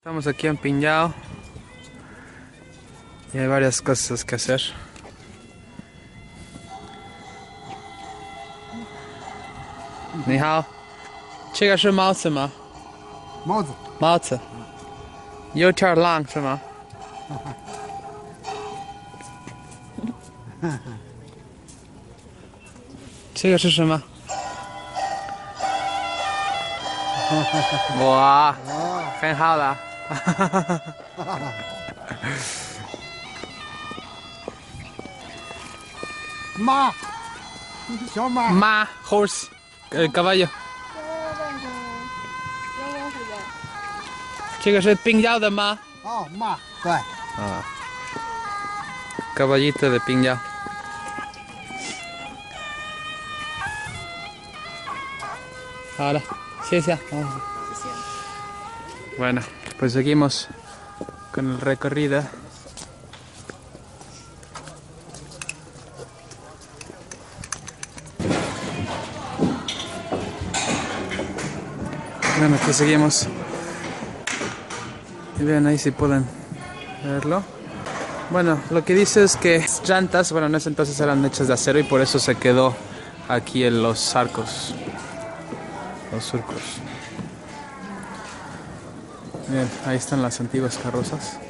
Estamos aquí en Pinhao y hay varias cosas que hacer. Ni hao, 这个是帽子吗？ 帽子， 帽子，有点浪是吗？这个是什么？哇，很好了。 马，小马， 马 horse， caballo。这个是冰窖的吗？ 哦，马，对， 啊 ，caballito de piñao。好了，谢谢。Bueno, pues seguimos con el recorrido. Bueno, aquí seguimos. Y vean ahí si pueden verlo. Bueno, lo que dice es que las llantas, bueno, en ese entonces eran hechas de acero y por eso se quedó aquí en los arcos, los surcos. Bien, ahí están las antiguas carrozas.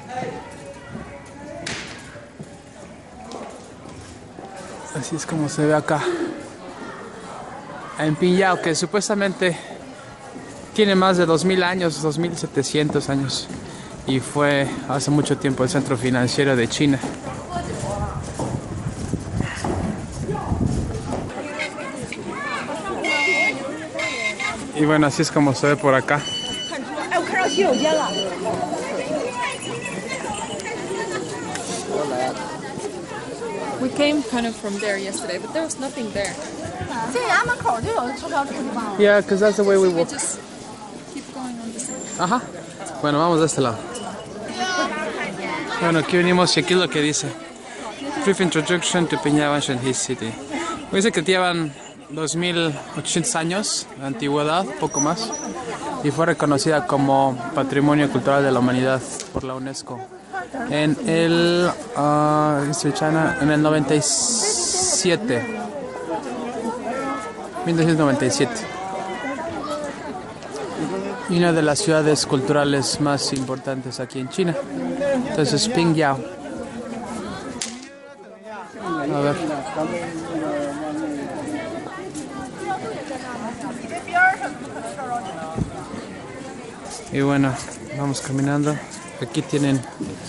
Así es como se ve acá en Pinhao, que supuestamente tiene más de 2000 años, 2700 años, y fue hace mucho tiempo el centro financiero de China. Y bueno, así es como se ve por acá. We came kind of from there yesterday, but there was nothing there. Yeah, because that's the way we We walk. just keep going on the same. Ajá. Bueno, vamos de este lado. Bueno, aquí venimos y aquí es lo que dice. Brief introduction to Pinhao Ancient City. Dice que llevan 2800 años de antigüedad, poco más, y fue reconocida como Patrimonio Cultural de la Humanidad por la UNESCO en el en el 97, 1997. Y una de las ciudades culturales más importantes aquí en China. Entonces, Pinhao. A ver. Y bueno, vamos caminando. Aquí tienen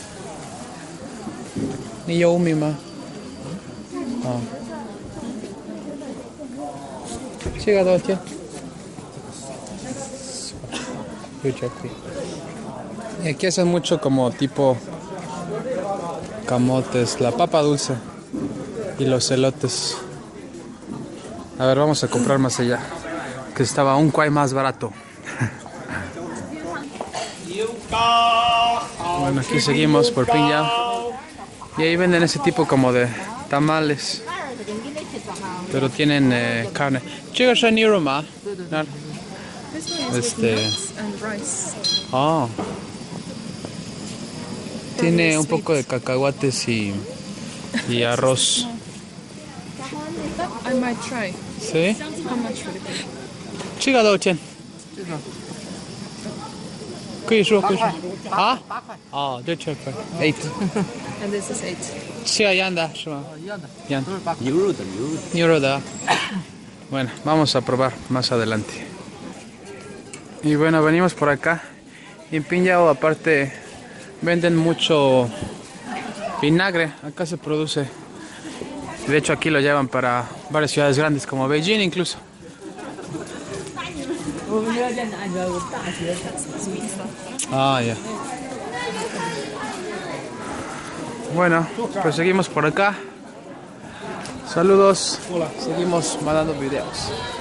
Niyoumi ma. Siga dos. Y aquí hacen mucho como tipo camotes, la papa dulce y los elotes. A ver, vamos a comprar más allá, que estaba un cuay más barato. Bueno, aquí seguimos por Pinhao. Y ahí venden ese tipo como de tamales, pero tienen carne. ¿Chico es niroma? This one is with nuts and rice. Ah. Tiene un poco de cacahuates y arroz. That I might try. ¿Sí? How much would it be? Chica 多少钱？可以说。啊？哦，对，这块 8。 And this is 8. chica 一样的是吗？ 一样的， 一样的。 都是8。牛肉的，牛肉的。 牛肉的。Bueno, vamos a probar más adelante. Y bueno, venimos por acá. En Pinhao aparte venden mucho vinagre. Acá se produce. De hecho aquí lo llevan para varias ciudades grandes como Beijing incluso. Ah, ya. Bueno, pues seguimos por acá. Saludos. Seguimos mandando videos.